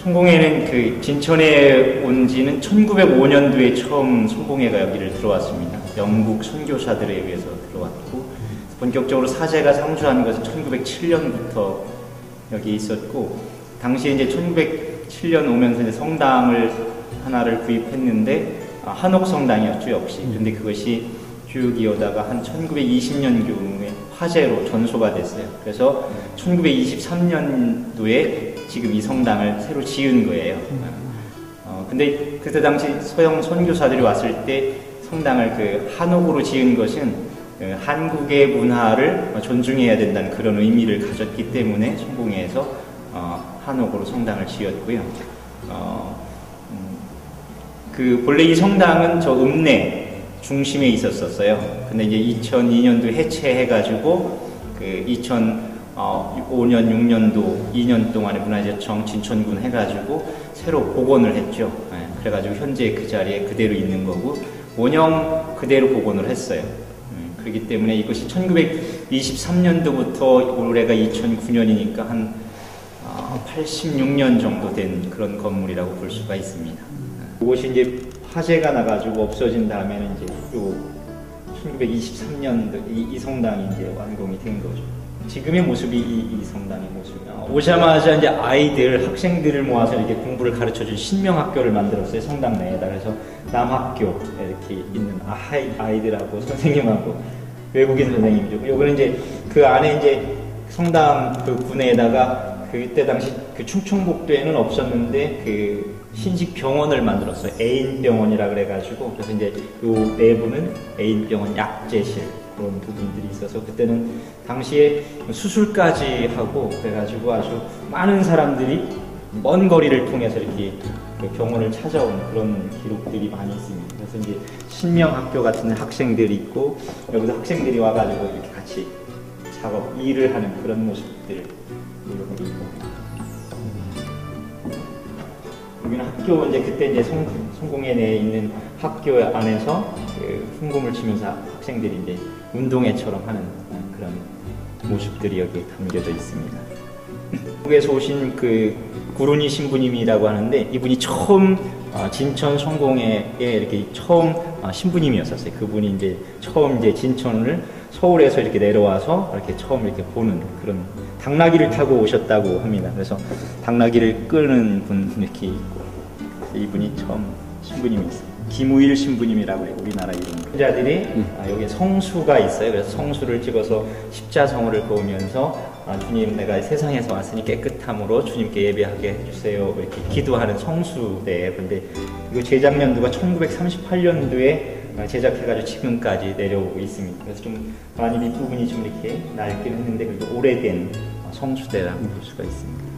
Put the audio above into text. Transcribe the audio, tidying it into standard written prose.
성공회는 그 진천에 온 지는 1905년도에 처음 성공회가 여기를 들어왔습니다. 영국 선교사들에 의해서 들어왔고, 본격적으로 사제가 상주한 것은 1907년부터 여기 있었고, 당시에 이제 1907년 오면서 이제 성당을 하나를 구입했는데, 한옥 성당이었죠, 역시. 근데 그것이 교육이 오다가 한 1920년경에 화재로 전소가 됐어요. 그래서 1923년도에 지금 이 성당을 새로 지은 거예요. 근데 그때 당시 서양 선교사들이 왔을 때 성당을 그 한옥으로 지은 것은 한국의 문화를 존중해야 된다는 그런 의미를 가졌기 때문에 성공회에서 한옥으로 성당을 지었고요. 그 본래 이 성당은 저 읍내 중심에 있었어요. 근데 이제 2002년도 해체해가지고 그 2005년, 6년도 2년 동안에 문화재청 진천군 해가지고 새로 복원을 했죠. 그래가지고 현재 그 자리에 그대로 있는 거고 원형 그대로 복원을 했어요. 그렇기 때문에 이것이 1923년도부터 올해가 2009년이니까 한 86년 정도 된 그런 건물이라고 볼 수가 있습니다. 이것이 이제 화재가 나가지고 없어진 다음에는 이제 요 1923년도 이 성당이 이제 완공이 된 거죠. 지금의 모습이 이 성당의 모습이에요. 오자마자 이제 학생들을 모아서 이렇게 공부를 가르쳐 줄 신명학교를 만들었어요. 성당 내에다. 그래서 남학교 이렇게 있는 아이들하고 선생님하고 외국인 선생님이죠. 요거는 이제 그 안에 이제 성당 그 군에다가 그때 당시 그 충청북도에는 없었는데 그 신식병원을 만들었어요. 애인병원이라 그래가지고 그래서 이제 요 내부는 애인병원 약제실 그런 부분들이 있어서 그때는 당시에 수술까지 하고 그래가지고 아주 많은 사람들이 먼 거리를 통해서 이렇게 그 병원을 찾아온 그런 기록들이 많이 있습니다. 그래서 이제 신명학교 같은 학생들이 있고 여기서 학생들이 와가지고 이렇게 같이 일을 하는 그런 모습들 이렇게 있고. 여기는 학교 이제 그때 이제 성공회 내에 있는 학교 안에서 그 풍금을 치면서 학생들이 이제 운동회처럼 하는 그런 모습들이 여기 담겨져 있습니다. 한국에서 오신 그 구룬이 신부님이라고 하는데 이분이 처음 진천 성공회에 이렇게 처음 신부님이었었어요. 그분이 이제 처음 이제 진천을 서울에서 이렇게 내려와서 이렇게 처음 이렇게 보는 그런 당나귀를 타고 오셨다고 합니다. 그래서 당나귀를 끄는 분 이렇게 있고 이분이 처음 신부님이었어요. 김우일 신부님이라고 해요. 우리나라 이름. 자들이 여기 성수가 있어요. 그래서 성수를 찍어서 십자성호를 그으면서 주님 내가 세상에서 왔으니 깨끗함으로 주님께 예배하게 해주세요. 이렇게 기도하는 성수대. 근데 이거 제작 연도가 1938년도에 제작해가지고 지금까지 내려오고 있습니다. 그래서 좀 많이 밑부분이 좀 이렇게 낡긴 했는데 그래도 오래된 성수대라고 볼 수가 있습니다.